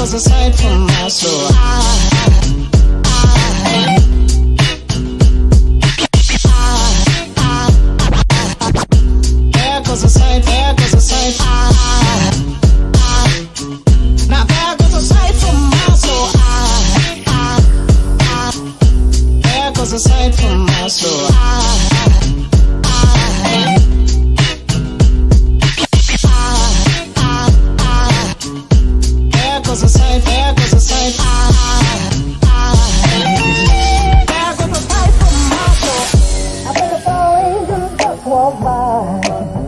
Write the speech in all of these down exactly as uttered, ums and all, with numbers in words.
goes a sight from my soul. There goes a sight, there goes a sight. Now there goes a sight from my soul. There goes a sight from my soul. There goes a sight, there goes a sight. There goes a sight from my soul. I think a fall angel just walked by.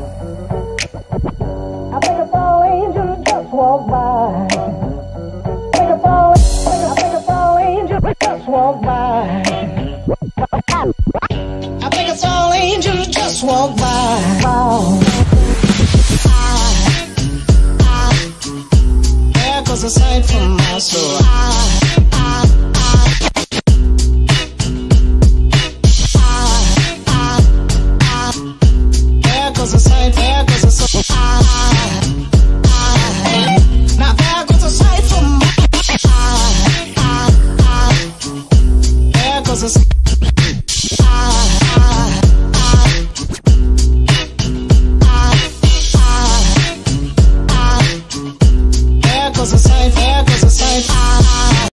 I think a fall angel just walked by. I think a fall, I think a fall angel just walked by. I think a fall angel just walked by. There goes a sight from